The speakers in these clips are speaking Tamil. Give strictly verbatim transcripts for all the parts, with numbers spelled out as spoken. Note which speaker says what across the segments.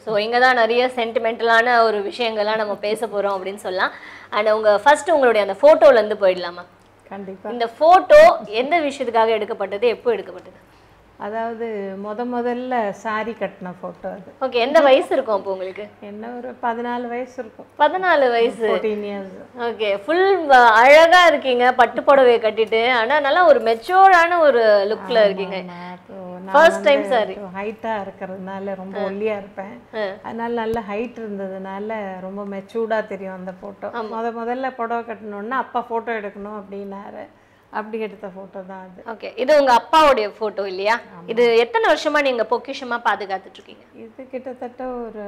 Speaker 1: ஸோ இங்கே தான் நிறைய சென்டிமெண்டலான ஒரு விஷயங்கள்லாம் நம்ம பேச போகிறோம் அப்படின்னு சொல்லலாம். அண்ட் உங்கள் ஃபர்ஸ்ட் உங்களுடைய அந்த ஃபோட்டோலேருந்து போயிடலாமா?
Speaker 2: கண்டிப்பாக.
Speaker 1: இந்த ஃபோட்டோ எந்த விஷயத்துக்காக எடுக்கப்பட்டது, எப்போ எடுக்கப்பட்டது?
Speaker 2: அதாவது முத முதல்ல சாரி கட்டின ஃபோட்டோ அது.
Speaker 1: ஓகே. எந்த வயசு இருக்கும் அப்போ உங்களுக்கு?
Speaker 2: என்ன ஒரு பதினாலு வயசு இருக்கும்.
Speaker 1: பதினாலு வயசு.
Speaker 2: Fourteen years.
Speaker 1: ஓகே. ஃபுல் அழகா இருக்கீங்க பட்டு புடவை கட்டிட்டு. ஆனால் நல்லா ஒரு மெச்சூர்டான ஒரு லுக்கில் இருக்கீங்க. First time sorry.
Speaker 2: ஹைட்டாக இருக்கிறதுனால ரொம்ப ஒல்லியாக இருப்பேன். அதனால நல்ல ஹைட் இருந்ததுனால ரொம்ப மெச்சூர்டாக தெரியும் அந்த ஃபோட்டோ. முத முதல்ல புடவை கட்டணுன்னா அப்பா ஃபோட்டோ எடுக்கணும் அப்படின்னாரு. அப்படி எடுத்த ஃபோட்டோ தான் அது.
Speaker 1: ஓகே. இது உங்கள் அப்பாவுடைய ஃபோட்டோ இல்லையா? இது எத்தனை வருஷமா நீங்கள் பொக்கிஷமாக பாதுகாத்துட்டு இருக்கீங்க?
Speaker 2: இது கிட்டத்தட்ட ஒரு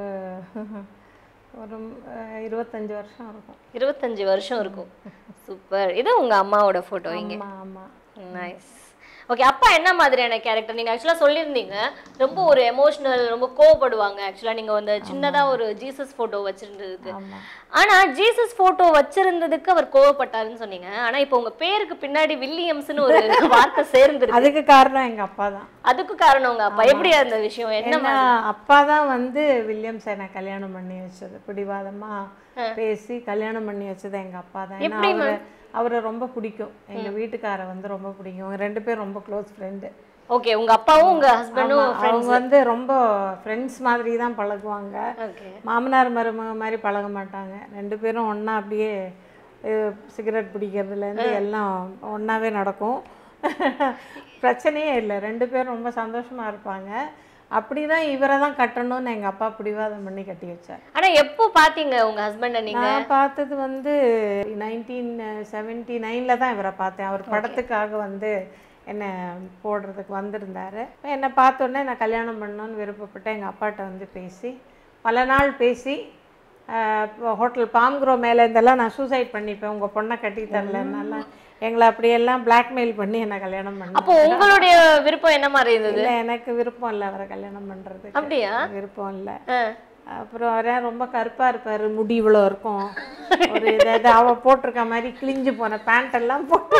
Speaker 2: ஒரு இருபத்தஞ்சு வருஷம் இருக்கும்.
Speaker 1: இருபத்தஞ்சு வருஷம் இருக்கும். சூப்பர். இது உங்கள் அம்மாவோட ஃபோட்டோ இங்கே.
Speaker 2: ஆமாம் ஆமாம்.
Speaker 1: நைஸ். ஓகே. அப்பா என்ன மாதிரியான கேரக்டர்? நீங்கள் ஆக்சுவலாக சொல்லியிருந்தீங்க ரொம்ப ஒரு எமோஷ்னல், ரொம்ப கோவப்படுவாங்க. ஆக்சுவலாக நீங்கள் வந்து சின்னதாக ஒரு ஜீசஸ் ஃபோட்டோ வச்சுருந்ததுக்கு. ஆனால் ஜீசஸ் ஃபோட்டோ வச்சிருந்ததுக்கு அவர் கோவப்பட்டாருன்னு சொன்னீங்க. ஆனால் இப்போ உங்கள் பேருக்கு பின்னாடி வில்லியம்ஸ்னு ஒரு வார்த்தை சேர்ந்துருக்கு.
Speaker 2: அதுக்கு காரணம் எங்கள் அப்பா தான்.
Speaker 1: அதுக்கு காரணம் உங்கள் அப்பா. எப்படியா அந்த விஷயம்? என்ன?
Speaker 2: அப்பா தான் வந்து வில்லியம்ஸ் என்னை கல்யாணம் பண்ணி வச்சது. பிடிவாதமாக பேசி கல்யாணம் பண்ணி வச்சது எங்கள் அப்பா தான். ஏன்னா அவரை ரொம்ப பிடிக்கும். எங்கள் வீட்டுக்காரை வந்து ரொம்ப பிடிக்கும். ரெண்டு பேரும் ரொம்ப க்ளோஸ் ஃப்ரெண்டு.
Speaker 1: ஓகே. உங்க அப்பாவும் உங்க ஹஸ்பண்டும்
Speaker 2: அவங்க வந்து ரொம்ப ஃப்ரெண்ட்ஸ் மாதிரி தான் பழகுவாங்க. மாமனார் மருமக மாதிரி பழக மாட்டாங்க. ரெண்டு பேரும் ஒன்றா அப்படியே சிகரெட் பிடிக்கிறதுலேருந்து எல்லாம் ஒன்றாவே நடக்கும். பிரச்சனையே இல்லை. ரெண்டு பேரும் ரொம்ப சந்தோஷமாக இருப்பாங்க. அப்படிதான் இவரை தான் கட்டணும்னு எங்கள் அப்பா பிடிவாதம் பண்ணி கட்டி வச்சார்.
Speaker 1: ஆனால் எப்போ பார்த்தீங்க உங்கள் ஹஸ்பண்டை? நீங்கள்?
Speaker 2: நான் பார்த்தது வந்து நைன்டீன் செவன்ட்டி நைனில் தான் இவரை பார்த்தேன். அவர் படத்துக்காக வந்து என்னை போடுறதுக்கு வந்திருந்தார். என்னை பார்த்தோன்னே நான் கல்யாணம் பண்ணணுன்னு விருப்பப்பட்டேன். எங்கள் அப்பாட்ட வந்து பேசி பல நாள் பேசி ஹோட்டல் பாம்க்ரோ மேலே இருந்தெல்லாம் நான் சூசைட் பண்ணிப்பேன் உங்கள் பொண்ணை கட்டி தரலன்னால எங்களை அப்படியெல்லாம் பிளாக்மெயில் பண்ணி என்னை கல்யாணம் பண்ண.
Speaker 1: அப்போ உங்களுடைய விருப்பம் என்ன மாதிரி இருந்தது?
Speaker 2: இல்லை, எனக்கு விருப்பம் இல்லை அவரை கல்யாணம் பண்ணுறது.
Speaker 1: அப்படியா?
Speaker 2: விருப்பம் இல்லை. அப்புறம் அவரே ரொம்ப கருப்பாக இருப்பார், முடி இவ்வளோ இருக்கும், ஒரு இதை அவள் போட்டிருக்க மாதிரி கிழிஞ்சு போன பேண்ட் எல்லாம் போட்டு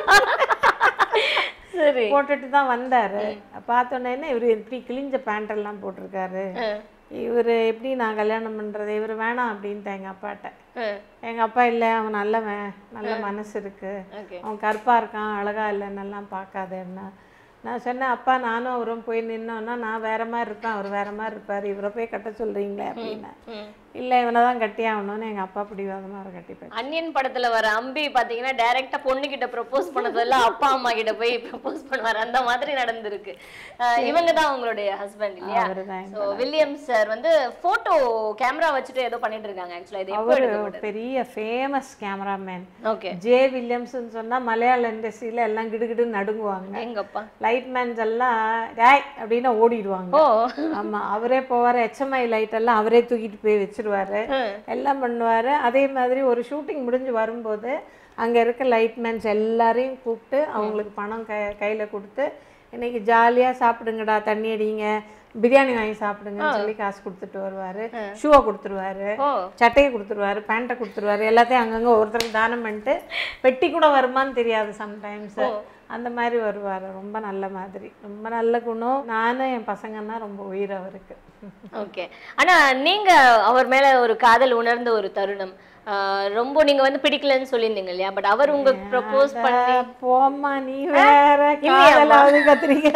Speaker 1: சரி
Speaker 2: போட்டுட்டு தான் வந்தார். பார்த்தோன்னே இவர் எப்படி கிழிஞ்ச பேண்ட் எல்லாம் போட்டிருக்காரு, இவர் எப்படி நான் கல்யாணம் பண்ணுறது, இவர் வேணாம் அப்படின்ட்டு எங்கள் அப்பாட்ட. எங்கள் அப்பா இல்லை, அவன் நல்லவன், நல்ல மனசு இருக்குது, அவன் கருப்பாக இருக்கான், அழகா இல்லைன்னெல்லாம் பார்க்காதேன்னா. நான் சொன்னேன், அப்பா நானும் அவரும் போய் நின்னோன்னா நான் வேற மாதிரி இருப்பேன், அவர் வேற மாதிரி இருப்பார், இவரை போய் கட்ட சொல்கிறீங்களே அப்படின்னா. இல்லை, இவனை தான் கட்டி ஆகணும்னு எங்கள் அப்பா பிடிவாதமாக அவரை கட்டிப்பேன்.
Speaker 1: அன்னியன் படத்தில் வர அம்பி பார்த்தீங்கன்னா டைரெக்டாக பொண்ணுக்கிட்ட ப்ரப்போஸ் பண்ணதெல்லாம் அப்பா அம்மா கிட்ட போய் ப்ரப்போஸ் பண்ணுவார், அந்த மாதிரி நடந்திருக்கு. இவங்க தான் உங்களுடைய ஹஸ்பண்ட் இல்லையா? ஸோ வில்லியம்ஸ் சார் வந்து ஃபோட்டோ கேமரா வச்சுட்டு ஏதோ பண்ணிட்டு இருக்காங்க. ஆக்சுவலாக இது
Speaker 2: அவர் பெரிய ஃபேமஸ் கேமராமேன். ஓகே. ஜே வில்லியம்ஸ்ன்னு சொன்னால் மலையாள இண்டஸ்ட்ரியில் எல்லாம் கிடுகிடுன்னு நடுங்குவாங்க.
Speaker 1: எங்கப்பா
Speaker 2: லைட் மேன்ஸ் எல்லாம் டேய் அப்படின்னு ஓடிடுவாங்க. ஆமா, அவரே போவார். ஹெச்எம்ஐ லைட் எல்லாம் அவரே தூக்கிட்டு போய் வச்சிருவாரு, எல்லாம் பண்ணுவாரு. அதே மாதிரி ஒரு ஷூட்டிங் முடிஞ்சு வரும்போது அங்க இருக்க லைட் மேன்ஸ் எல்லாரையும் கூப்பிட்டு அவங்களுக்கு பணம் கை கையில கொடுத்து இன்னைக்கு ஜாலியா சாப்பிடுங்கடா, தண்ணி அடிங்க, பிரியாணி வாங்கி சாப்பிடுங்கன்னு சொல்லி காசு கொடுத்துட்டு வருவாரு. ஷூவை கொடுத்துருவாரு, சட்டையை கொடுத்துருவாரு, பேண்ட்டை கொடுத்துருவாரு, எல்லாத்தையும் அங்கங்க ஒருத்தருக்கு தானம் பண்ணிட்டு பெட்டி கூட வருமானு தெரியாது சம்டைம்ஸ், அந்த மாதிரி வருவார். ரொம்ப நல்ல மாதிரி, ரொம்ப நல்ல குணம். நானும் என் பசங்கன்னா ரொம்ப உயிர் அவருக்கு.
Speaker 1: ஓகே. ஆனா நீங்க அவர் மேல ஒரு காதல் உணர்ந்த ஒரு தருணம் ரொம்ப நீங்க வந்து பிடிக்கலன்னு சொல்லியிருந்தீங்க இல்லையா? பட் அவர் உங்களுக்கு ப்ரப்போஸ் பண்ணி
Speaker 2: போம்மா நீ வேற காதலாவது கத்துறீங்க.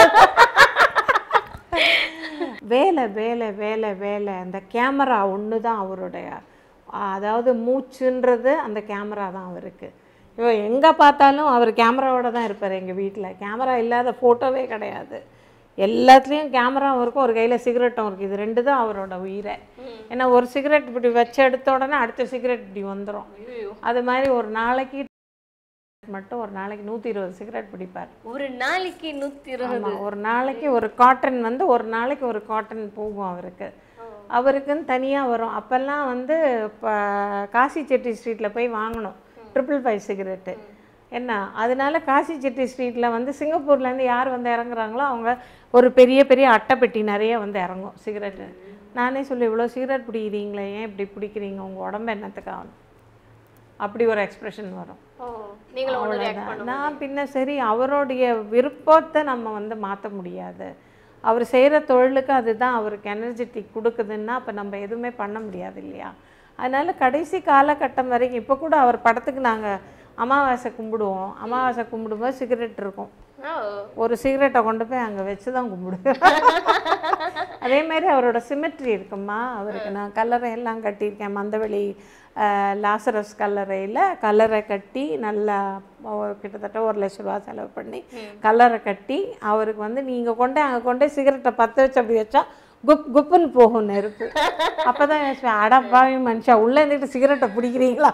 Speaker 2: வேலை வேலை வேலை வேலை அந்த கேமரா ஒன்று தான் அவருடைய, அதாவது மூச்சுன்றது அந்த கேமரா தான் அவருக்கு. இப்போ எங்கே பார்த்தாலும் அவர் கேமராவோட தான் இருப்பார். எங்கள் வீட்டில் கேமரா இல்லாத ஃபோட்டோவே கிடையாது. எல்லாத்துலேயும் கேமராவும் இருக்கும், ஒரு கையில் சிகரெட்டும் இருக்குது. இது ரெண்டு தான் அவரோட உயிரை. ஏன்னா ஒரு சிகரெட் இப்படி வச்சு எடுத்த உடனே அடுத்த சிகரெட் இப்படி வந்துடும். அது மாதிரி ஒரு நாளைக்கு மட்டும் ஒரு நாளைக்கு நூற்றி இருபது சிகரெட் பிடிப்பார்.
Speaker 1: ஒரு நாளைக்கு நூற்றி இருபது
Speaker 2: ஒரு நாளைக்கு ஒரு காட்டன் வந்து ஒரு நாளைக்கு ஒரு காட்டன் போகும் அவருக்கு. அவருக்குன்னு தனியாக வரும். அப்போல்லாம் வந்து இப்போ காசி செட்டி ஸ்ட்ரீட்டில் போய் வாங்கணும் ட்ரிபிள் ஃபைவ் சிகரெட்டு. என்ன அதனால காசி செட்டி ஸ்ட்ரீட்டில் வந்து சிங்கப்பூர்லேருந்து யார் வந்து இறங்குறாங்களோ அவங்க ஒரு பெரிய பெரிய அட்டைப்பெட்டி நிறைய வந்து இறங்கும் சிகரெட்டு. நானே சொல்லி இவ்வளோ சிகரெட் பிடிக்கிறீங்களே, ஏன் இப்படி பிடிக்கிறீங்க, உங்கள் உடம்பு என்னத்துக்கு ஆகணும், அப்படி ஒரு எக்ஸ்பிரஷன் வரும்.
Speaker 1: அவ்வளோதான்.
Speaker 2: நான் பின்ன சரி அவருடைய விருப்பத்தை நம்ம வந்து மாற்ற முடியாது. அவர் செய்கிற தொழிலுக்கு அதுதான் அவருக்கு எனர்ஜெட்டிக் கொடுக்குதுன்னா அப்போ நம்ம எதுவுமே பண்ண முடியாது இல்லையா. அதனால் கடைசி காலகட்டம் வரைக்கும் இப்போ கூட அவர் படத்துக்கு நாங்கள் அமாவாசை கும்பிடுவோம். அமாவாசை கும்பிடும்போது சிகரெட் இருக்கும். ஒரு சிகரெட்டை கொண்டு போய் அங்கே வச்சு தான் கும்பிடுவேன். அதே மாதிரி அவரோட சிமெட்ரி இருக்குமா. அவருக்கு நான் கல்லறை எல்லாம் கட்டியிருக்கேன். மந்தவெளி லாசரஸ் கல்லறையில் கல்லறை கட்டி நல்லா கிட்டத்தட்ட ஒரு லட்ச ரூபா செலவு பண்ணி கல்லறை கட்டி அவருக்கு வந்து நீங்கள் கொண்டே அங்கே கொண்டே சிகரெட்டை பற்ற வச்சு அப்படி வச்சா குப் குப்புன்னு போகும் நெருப்பு. அப்போ தான் அடப்பாவி மனுஷா உள்ளே இருந்துட்டு சிகரெட்டை பிடிக்கிறீங்களா.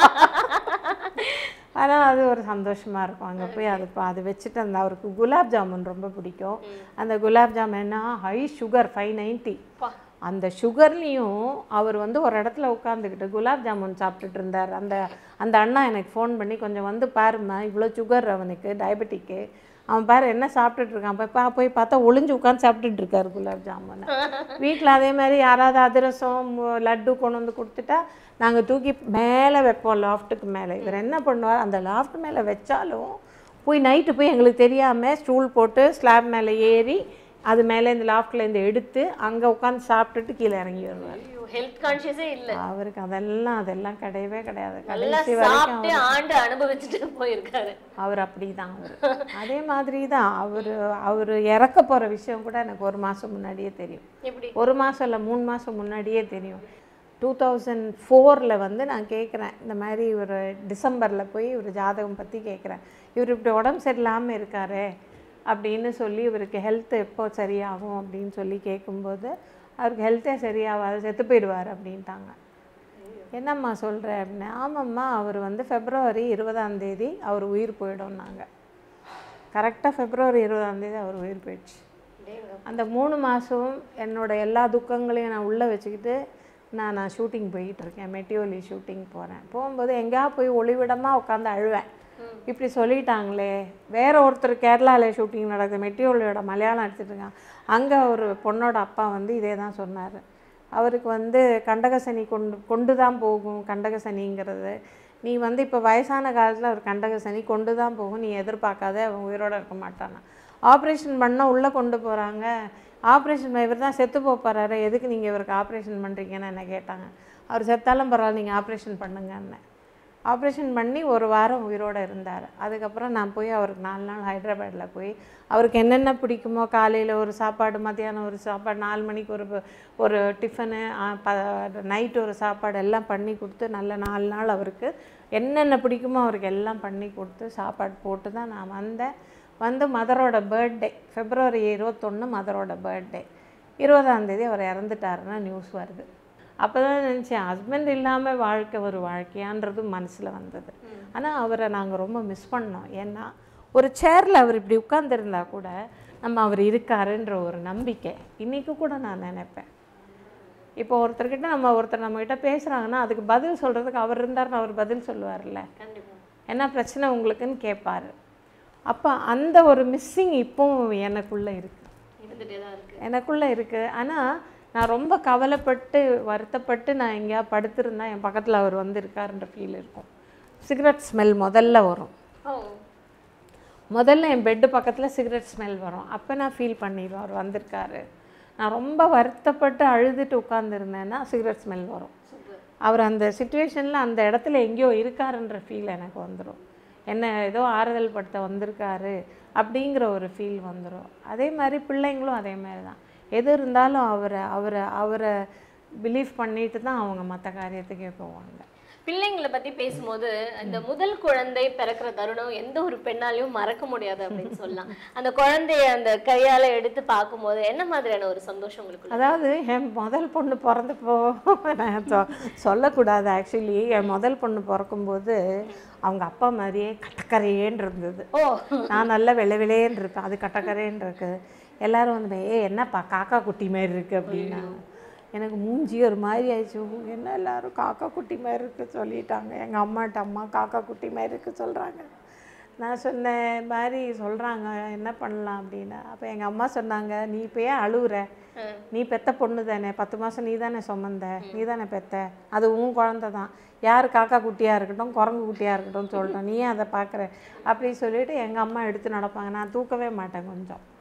Speaker 2: ஆனால் அது ஒரு சந்தோஷமாக இருக்கும். அங்கே போய் அது அது வச்சுட்டு அந்த அவருக்கு குலாப் ஜாமுன் ரொம்ப பிடிக்கும். அந்த குலாப் ஜாமுன்னா ஹை சுகர் ஃபைவ் நைன்ட்டி. அந்த சுகர்லேயும் அவர் வந்து ஒரு இடத்துல உட்காந்துக்கிட்டு குலாப் ஜாமுன் சாப்பிட்டுட்டு இருந்தார். அந்த அந்த அண்ணா எனக்கு ஃபோன் பண்ணி கொஞ்சம் வந்து பாருமா, இவ்வளோ சுகர் அவனுக்கு டயபெட்டிக்கு, அவன் பாரு என்ன சாப்பிட்டுட்டு இருக்கான். அப்போ போய் பார்த்தா ஒளிஞ்சு உட்காந்து சாப்பிட்டுட்டு இருக்காரு குலாப் ஜாமுன். வீட்டில் அதே மாதிரி யாராவது அதிரசம் லட்டு கொண்டு வந்து கொடுத்துட்டா நாங்கள் தூக்கி மேலே வைப்போம் லாஃப்ட்டுக்கு மேலே. இவர் என்ன பண்ணுவார், அந்த லாஃப்ட் மேலே வச்சாலும் போய் நைட்டு போய் எங்களுக்கு தெரியாமல் ஸ்டூல் போட்டு ஸ்லாப் மேலே ஏறி அது மேலே இந்த லாஃப்ட்லேருந்து எடுத்து அங்கே உட்காந்து சாப்பிட்டுட்டு கீழே இறங்கி வருவார்.
Speaker 1: ஹெல்த் கான்ஷியஸே இல்லை அவருக்கு.
Speaker 2: அதெல்லாம் அதெல்லாம் கிடையவே கிடையாது.
Speaker 1: கடைசி வரைக்கும் ஆண்டு அனுபவிச்சுட்டு போயிருக்காரு
Speaker 2: அவர். அப்படி தான் அவர். அதே மாதிரி தான் அவர். அவர் இறக்க போகிற விஷயம் கூட எனக்கு ஒரு மாதம் முன்னாடியே தெரியும். ஒரு மாதம் இல்லை மூணு மாதம் முன்னாடியே தெரியும். டூ தௌசண்ட் ஃபோரில் வந்து நான் கேட்குறேன், இந்த மாதிரி ஒரு டிசம்பரில் போய் ஒரு ஜாதகம் பற்றி கேட்குறேன். இவர் இப்படி உடம்பு சரியில்லாமல் இருக்காரு அப்படின்னு சொல்லி இவருக்கு ஹெல்த் எப்போ சரியாகும் அப்படின்னு சொல்லி கேட்கும்போது அவருக்கு ஹெல்த்தே சரியாகாது, செத்து போயிடுவார் அப்படின்ட்டாங்க. என்னம்மா சொல்கிற அப்படின்னு. ஆமாம்மா, அவர் வந்து ஃபெப்ரவரி இருபதாம் தேதி அவர் உயிர் போயிடும்னாங்க. கரெக்டாக ஃபெப்ரவரி இருபதாம் தேதி அவர் உயிர் போயிடுச்சு. அந்த மூணு மாதம் என்னோடய எல்லா துக்கங்களையும் நான் உள்ளே வச்சுக்கிட்டு நான் நான் ஷூட்டிங் போயிட்டுருக்கேன். மெட்டியோலி ஷூட்டிங் போகிறேன். போகும்போது எங்கேயா போய் ஒளிவிடமாக உட்காந்து அழுவேன். இப்படி சொல்லிட்டாங்களே. வேறு ஒருத்தர் கேரளாவில் ஷூட்டிங் நடக்குது, மெட்டியோலியோட மலையாளம் எடுத்துட்டுருக்காங்க. அங்கே ஒரு பொண்ணோட அப்பா வந்து இதே தான் சொன்னார். அவருக்கு வந்து கண்டகசனி கொண்டு கொண்டு தான் போகும். கண்டகசனிங்கிறது நீ வந்து இப்போ வயசான காலத்தில் ஒரு கண்டகசனி கொண்டு தான் போகும், நீ எதிர்பார்க்காத, அவன் உயிரோடு இருக்க மாட்டானா. ஆப்ரேஷன் பண்ணால் உள்ளே கொண்டு போகிறாங்க. ஆப்ரேஷன் இவர் தான் செத்து போகிறாரு, எதுக்கு நீங்கள் இவருக்கு ஆப்ரேஷன் பண்ணுறீங்கன்னு என்ன கேட்டாங்க. அவர் செத்தாலும் பரவாயில்ல, நீங்கள் ஆப்ரேஷன் பண்ணுங்கன்னு. ஆப்ரேஷன் பண்ணி ஒரு வாரம் உயிரோடு இருந்தார். அதுக்கப்புறம் நான் போய் அவருக்கு நாலு நாள் ஹைதராபாத்தில் போய் அவருக்கு என்னென்ன பிடிக்குமோ, காலையில் ஒரு சாப்பாடு, மத்தியானம் ஒரு சாப்பாடு, நாலு மணிக்கு ஒரு ஒரு டிஃபனு, ப நைட்டு ஒரு சாப்பாடு எல்லாம் பண்ணி கொடுத்து நல்ல நாலு நாள் அவருக்கு என்னென்ன பிடிக்குமோ அவருக்கு எல்லாம் பண்ணி கொடுத்து சாப்பாடு போட்டு தான் நான் வந்தேன். வந்து மதரோட பர்த்டே ஃபெப்ரவரி இருபத்தொன்று மதரோட பர்த்டே. இருபதாந்தேதி அவர் இறந்துட்டாருன்னா நியூஸ் வருது. அப்போ தான் நினச்சேன், ஹஸ்பண்ட் இல்லாமல் வாழ்க்கை ஒரு வாழ்க்கையான்றது மனசில் வந்தது. ஆனால் அவரை நாங்கள் ரொம்ப மிஸ் பண்ணோம். ஏன்னா ஒரு சேரில் அவர் இப்படி உட்கார்ந்துருந்தா கூட நம்ம அவர் இருக்காருன்ற ஒரு நம்பிக்கை இன்றைக்கி கூட நான் நினைப்பேன். இப்போ ஒருத்தர்கிட்ட நம்ம ஒருத்தர் நம்மக்கிட்ட பேசுகிறாங்கன்னா அதுக்கு பதில் சொல்கிறதுக்கு அவர் இருந்தார்னு அவர் பதில் சொல்லுவார்ல, என்ன பிரச்சனை உங்களுக்குன்னு கேட்பார். அப்போ அந்த ஒரு மிஸ்ஸிங் இப்போவும் எனக்குள்ளே இருக்குது, எனக்குள்ளே இருக்குது. ஆனால் நான் ரொம்ப கவலைப்பட்டு வருத்தப்பட்டு நான் எங்கேயா படுத்திருந்தா என் பக்கத்தில் அவர் வந்து இருக்காருன்ற ஃபீல் இருக்கும். சிகரெட் ஸ்மெல் முதல்ல வரும். முதல்ல என் பெட்டு பக்கத்தில் சிகரெட் ஸ்மெல் வரும். அப்போ நான் ஃபீல் பண்ணிடுவேன் அவர் வந்திருக்காரு. நான் ரொம்ப வருத்தப்பட்டு அழுதுட்டு உட்காந்துருந்தேன்னா சிகரெட் ஸ்மெல் வரும். அவர் அந்த சுச்சுவேஷனில் அந்த இடத்துல எங்கேயோ இருக்காருன்ற ஃபீல் எனக்கு வந்துடும். என்ன ஏதோ ஆறுதல் படுத்த வந்திருக்காரு அப்படிங்கிற ஒரு ஃபீல் வந்துடும். அதே மாதிரி பிள்ளைங்களும் அதே மாதிரி தான். எது இருந்தாலும் அவரை அவரை அவரை பிலீவ் பண்ணிட்டு தான் அவங்க மற்ற காரியத்துக்கே போவாங்க.
Speaker 1: பிள்ளைங்களை பற்றி பேசும்போது அந்த முதல் குழந்தை பிறக்கிற தருணம் எந்த ஒரு பெண்ணாலையும் மறக்க முடியாது அப்படின்னு சொல்லலாம். அந்த குழந்தைய அந்த கையால் எடுத்து பார்க்கும்போது என்ன மாதிரியான ஒரு சந்தோஷம் உங்களுக்கு?
Speaker 2: அதாவது என் முதல் பொண்ணு பிறந்தப்போ நான் சொ சொல்லக்கூடாது ஆக்சுவலி என் முதல் பொண்ணு பிறக்கும்போது அவங்க அப்பா மாதிரியே கட்டக்கரையேன்னு இருந்தது. ஓ, நான் நல்லா வெள்ளை வெள்ளையேன்னு இருப்பேன், அது கட்டக்கரையேன்னு இருக்குது. எல்லோரும் வந்து ஏ என்னப்பா காக்கா குட்டி மாதிரி இருக்குது அப்படின்னா எனக்கு மூஞ்சி ஒரு மாதிரி ஆயிடுச்சு. என்ன எல்லோரும் காக்கா குட்டி மாதிரி இருக்குது சொல்லிட்டாங்க. எங்கள் அம்மாட்ட அம்மா காக்கா குட்டி மாதிரி இருக்குது சொல்கிறாங்க. நான் சொன்னேன் மாதிரி சொல்கிறாங்க என்ன பண்ணலாம் அப்படின்னா. அப்போ எங்கள் அம்மா சொன்னாங்க, நீ இப்போ ஏன் அழுகுற, நீ பெத்த பொண்ணு தானே, பத்து மாதம் நீ தானே சுமந்த, நீ தானே பெத்த, அது உன் குழந்த தான், யார் காக்கா குட்டியாக இருக்கட்டும் குரங்கு குட்டியாக இருக்கட்டும் சொல்லிட்டோம், நீ ஏன் அதை பார்க்குற அப்படி சொல்லிவிட்டு எங்கள் அம்மா எடுத்து நடப்பாங்க. நான் தூக்கவே மாட்டேன் கொஞ்சம்.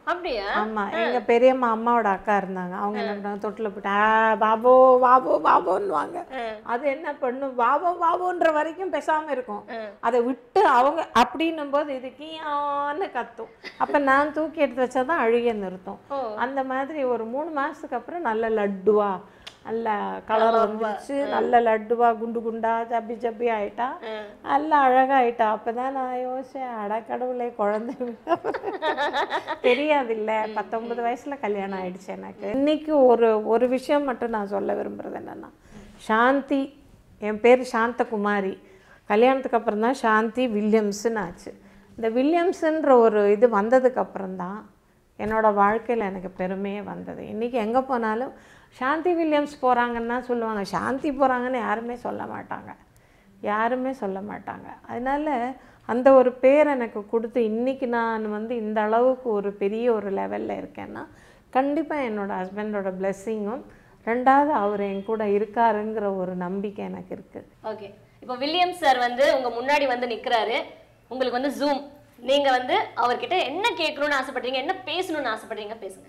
Speaker 1: அப்படியா?
Speaker 2: ஆமா, எங்க பெரியம்மா அம்மாவோட அக்கா இருந்தாங்க. அவங்க என்ன பண்ணாங்க, தொட்டில போட்டு ஆ பாபு பாபு பாபுன்னுவாங்க. அது என்ன பண்ணும், பாபு பாபுன்ற வரைக்கும் பேசாம இருக்கும். அதை விட்டு அவங்க அப்படின்னும் போது இது கீயான்னு கத்தும். அப்ப நான் தூக்கி எடுத்து வச்சாதான் அழுகிய நிறுத்தும். அந்த மாதிரி ஒரு மூணு மாசத்துக்கு அப்புறம் நல்ல லட்டுவா, நல்ல கலர் வந்துச்சு, நல்ல லட்டுவா குண்டு குண்டா ஜப்பி ஜப்பி ஆயிட்டா, நல்லா அழகா ஆயிட்டா. அப்பதான் நான் யோசிச்சேன், அடக்கடவுளே குழந்தை தெரியாது இல்ல, பத்தொன்பது வயசுல கல்யாணம் ஆயிடுச்சு எனக்கு. இன்னைக்கு ஒரு ஒரு விஷயம் மட்டும் நான் சொல்ல விரும்புறது என்னன்னா, சாந்தி, என் பேர் சாந்தகுமாரி, கல்யாணத்துக்கு அப்புறம் தான் சாந்தி வில்லியம்ஸ்ன்னு ஆச்சு. இந்த வில்லியம்ஸுன்ற ஒரு இது வந்ததுக்கு அப்புறம்தான் என்னோட வாழ்க்கையில் எனக்கு பெருமையே வந்தது. இன்றைக்கி எங்கே போனாலும் சாந்தி வில்லியம்ஸ் போகிறாங்கன்னா சொல்லுவாங்க, சாந்தி போகிறாங்கன்னு யாருமே சொல்ல மாட்டாங்க, யாருமே சொல்ல மாட்டாங்க. அதனால் அந்த ஒரு பேர் எனக்கு கொடுத்து இன்றைக்கி நான் வந்து இந்த அளவுக்கு ஒரு பெரிய ஒரு லெவலில் இருக்கேன்னா கண்டிப்பாக என்னோடய ஹஸ்பண்டோட பிளெஸ்ஸிங்கும், ரெண்டாவது அவர் என் கூட இருக்காருங்கிற ஒரு நம்பிக்கை எனக்கு இருக்குது.
Speaker 1: ஓகே, இப்போ வில்லியம்ஸ் சார் வந்து உங்கள் முன்னாடி வந்து நிற்கிறாரு, உங்களுக்கு வந்து ஜூம், நீங்கள் வந்து அவர்கிட்ட என்ன கேட்கணும்னு ஆசைப்படுறீங்க, என்ன பேசணும்னு ஆசைப்படுறீங்க, பேசுங்க.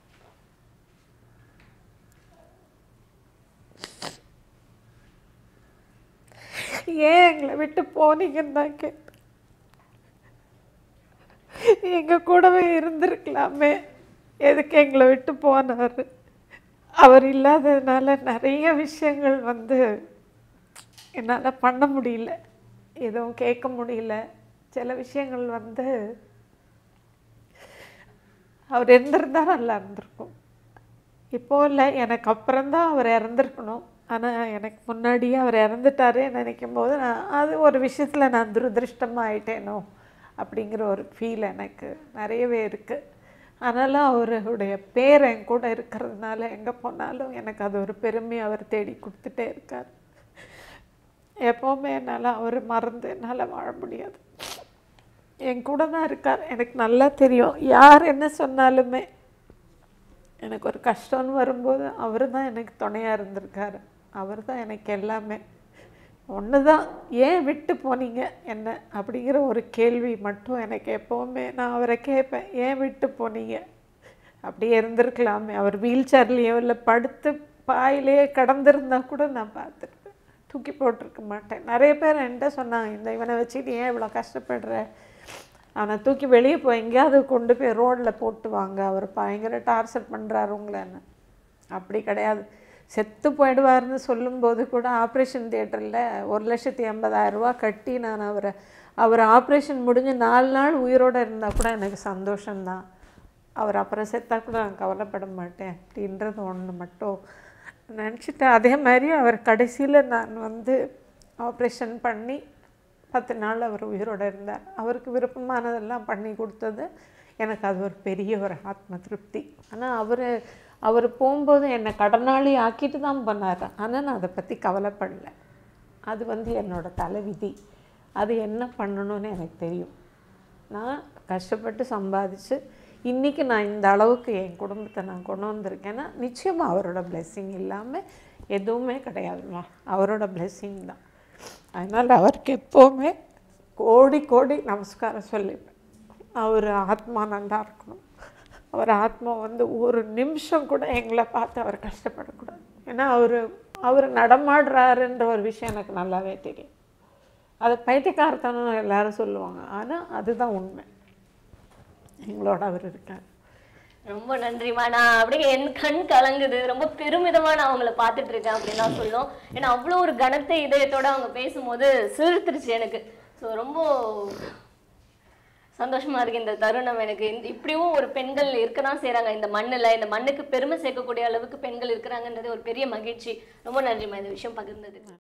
Speaker 2: ஏன் எங்களை விட்டு போனீங்கன்னு தான் கேட்டேன். எங்க கூடவே இருந்திருக்கலாமே, எதுக்கு எங்களை விட்டு போனார்? அவர் இல்லாததுனால நிறைய விஷயங்கள் வந்து என்னால் பண்ண முடியல, எதுவும் கேட்க முடியல. சில விஷயங்கள் வந்து அவர் இருந்திருந்தா நல்லா இருந்திருக்கும். இப்போ இல்லை, எனக்கு அப்புறம்தான் அவர் இறந்துருக்கணும். ஆனால் எனக்கு முன்னாடியே அவர் இறந்துட்டாரே நினைக்கும் போது நான் அது ஒரு விஷயத்தில் நான் துரதிருஷ்டமாக ஆயிட்டேனோ அப்படிங்கிற ஒரு ஃபீல் எனக்கு நிறையவே இருக்குது. அதனால் அவருடைய பேர் என் கூட இருக்கிறதுனால எங்கே போனாலும் எனக்கு அது ஒரு பெருமை அவர் தேடி கொடுத்துட்டே இருக்கார். எப்போவுமே என்னால் அவர் மறந்து என்னால் வாழ முடியாது. என் கூட தான் இருக்கார். எனக்கு நல்லா தெரியும், யார் என்ன சொன்னாலுமே எனக்கு ஒரு கஷ்டம்னு வரும்போது அவர் தான் எனக்கு துணையாக இருந்திருக்காரு. அவர் தான் எனக்கு எல்லாமே. ஒன்று தான், ஏன் விட்டு போனீங்க என்ன அப்படிங்கிற ஒரு கேள்வி மட்டும் எனக்கு எப்போவுமே நான் அவரை கேட்பேன், ஏன் விட்டு போனீங்க? அப்படியே இருந்திருக்கலாமே. அவர் வீல் சேர்லேயோ இல்லை படுத்து பாயிலேயே கடந்திருந்தா கூட நான் பார்த்துருப்பேன், தூக்கி போட்டிருக்க மாட்டேன். நிறைய பேர் என்கிட்ட சொன்னாங்க, இந்த இவனை வச்சுட்டு ஏன் இவ்வளோ கஷ்டப்படுற, அவனை தூக்கி வெளியே போய் எங்கேயாவது கொண்டு போய் ரோடில் போட்டு வாங்க, அவர் பயங்கர டார்ச்சர் பண்ணுறாரு உங்களேன்னு. அப்படி கிடையாது. செத்து போயிடுவார்னு சொல்லும்போது கூட ஆப்ரேஷன் தியேட்டரில் ஒரு லட்சத்தி எண்பதாயிரம் ரூபா கட்டி நான் அவரை அவர் ஆப்ரேஷன் முடிஞ்சு நாலு நாள் உயிரோடு இருந்தால் கூட எனக்கு சந்தோஷம்தான். அவர் அப்புறம் செத்தா கூட நான் கவலைப்பட மாட்டேன் அப்படின்றது ஒன்று மட்டும் நினச்சிட்டேன். அதே மாதிரி அவர் கடைசியில் நான் வந்து ஆப்ரேஷன் பண்ணி பத்து நாள் அவர் உயிரோடு இருந்தார். அவருக்கு விருப்பமானதெல்லாம் பண்ணி கொடுத்தது எனக்கு அது ஒரு பெரிய ஒரு ஆத்ம திருப்தி. ஆனால் அவர் அவர் போகும்போது என்னை கடனாளி ஆக்கிட்டு தான் பண்ணார். ஆனால் நான் அதை பற்றி கவலைப்படல. அது வந்து என்னோடய தலைவிதி. அது என்ன பண்ணணும்னு எனக்கு தெரியும். நான் கஷ்டப்பட்டு சம்பாதிச்சு இன்றைக்கி நான் இந்த அளவுக்கு என் குடும்பத்தை நான் கொண்டு வந்திருக்கேன்னா நிச்சயமாக அவரோட பிளெஸ்ஸிங் இல்லாமல் எதுவுமே கிடையாதுமா, அவரோட பிளெஸ்ஸிங் தான். அதனால் அவருக்கு எப்போவுமே கோடி கோடி நமஸ்காரம் சொல்லிப்பேன். அவர் ஆத்மா நல்லா இருக்கணும். அவர் ஆத்மா வந்து ஒரு நிமிஷம் கூட எங்களை பார்த்து அவர் கஷ்டப்படக்கூடாது. ஏன்னா அவர் அவர் நடமாடுறாருன்ற ஒரு விஷயம் எனக்கு நல்லாவே தெரியும். அது பைத்தியக்காரத்தனம் எல்லாரும் சொல்லுவாங்க, ஆனால் அதுதான் உண்மை. எங்களோட அவர் இருக்கார்.
Speaker 1: ரொம்ப நன்றிமா. நான் அப்படியே என் கண் கலங்குது, ரொம்ப பெருமிதமாக நான் அவங்கள பார்த்துட்டு இருக்கேன் அப்படின்னு தான் சொல்லும். ஏன்னா அவ்வளோ ஒரு கனத்தை இதயத்தோடு அவங்க பேசும்போது சிலிர்த்துருச்சு எனக்கு. ஸோ ரொம்ப சந்தோஷமா இருக்கு இந்த தருணம் எனக்கு. இப்படியும் ஒரு பெண்கள் இருக்க தான் செய்கிறாங்க இந்த மண்ணில். இந்த மண்ணுக்கு பெருமை சேர்க்கக்கூடிய அளவுக்கு பெண்கள் இருக்கிறாங்கன்றது ஒரு பெரிய மகிழ்ச்சி. ரொம்ப நன்றிமா இந்த விஷயம் பகிர்ந்தது.